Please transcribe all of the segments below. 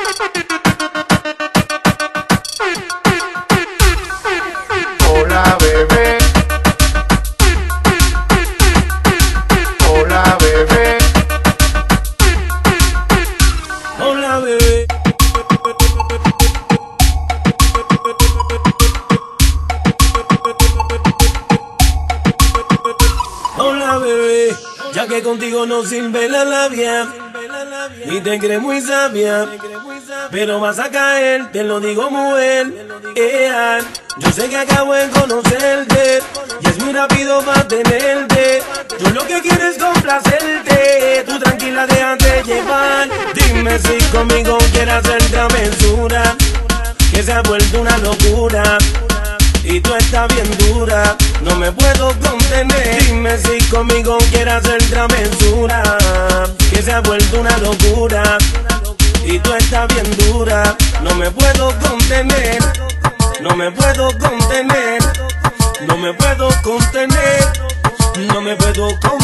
Hola bebé, hola bebé, hola bebé. Hola bebé, ya que contigo no sirve la labia, ni te crees muy sabia, pero vas a caer, te lo digo mujer. Yo sé que acabo de conocerte y es muy rápido para tenerte. Yo lo que quiero es complacerte, tú tranquila déjate llevar. Dime si conmigo quieres hacer travesura, que se ha vuelto una locura y tú estás bien dura, no me puedo contener. Dime si conmigo quieres hacer travesura, que se ha vuelto una locura y tú estás bien dura, no me puedo contener, no me puedo contener, no me puedo contener, no me puedo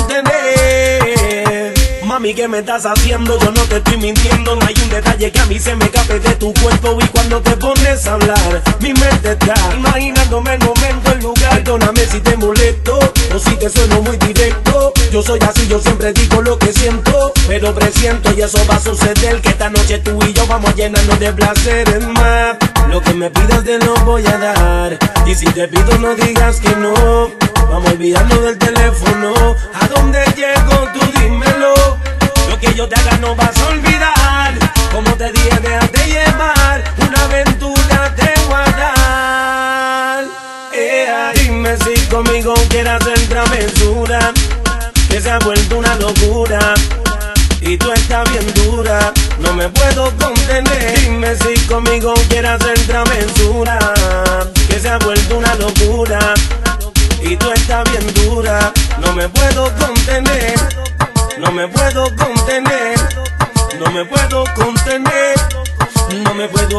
contener. Mami, ¿qué me estás haciendo? Yo no te estoy mintiendo. No hay un detalle que a mí se me escape de tu cuerpo. Y cuando te pones a hablar, mi mente está imaginándome el momento, el lugar. Perdóname si te molesto o si te sueno muy directo. Yo soy así, yo siempre digo lo que siento, pero presiento y eso va a suceder, que esta noche tú y yo vamos a llenarnos de placeres más. Lo que me pidas te lo voy a dar, y si te pido no digas que no. Vamos a olvidarnos del teléfono. ¿A dónde llego? Tú dímelo. Lo que yo te haga no vas a olvidar. Como te dije, déjate llevar. Una aventura te voy a dar. Dime si conmigo quieres hacer travesura, que se ha vuelto una locura y tú estás bien dura, no me puedo contener. Dime si conmigo quieres hacer travesura, que se ha vuelto una locura y tú estás bien dura, no me puedo contener, no me puedo contener, no me puedo contener, no me puedo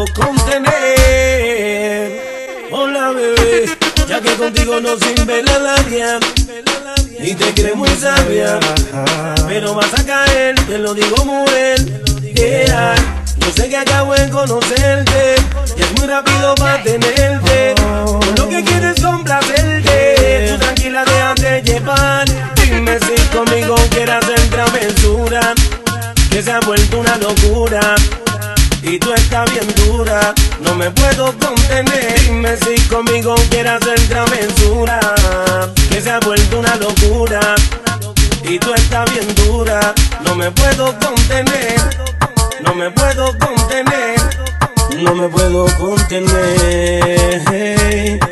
contener. Hola bebé, ya que contigo no sirve la labia, ni te crees muy sabia, pero vas a caer, te lo digo mujer. Yo sé que acabo de conocerte y es muy rápido para tenerte. Lo que quieres es complacerte, tú tranquila déjate llevar. Dime si conmigo quieres hacer travesura, que se ha vuelto una locura y tú estás bien dura, no me puedo contener. Dime si conmigo quieres hacer travesura, que se ha vuelto una locura y tú estás bien dura, no me puedo contener, no me puedo contener, no me puedo contener.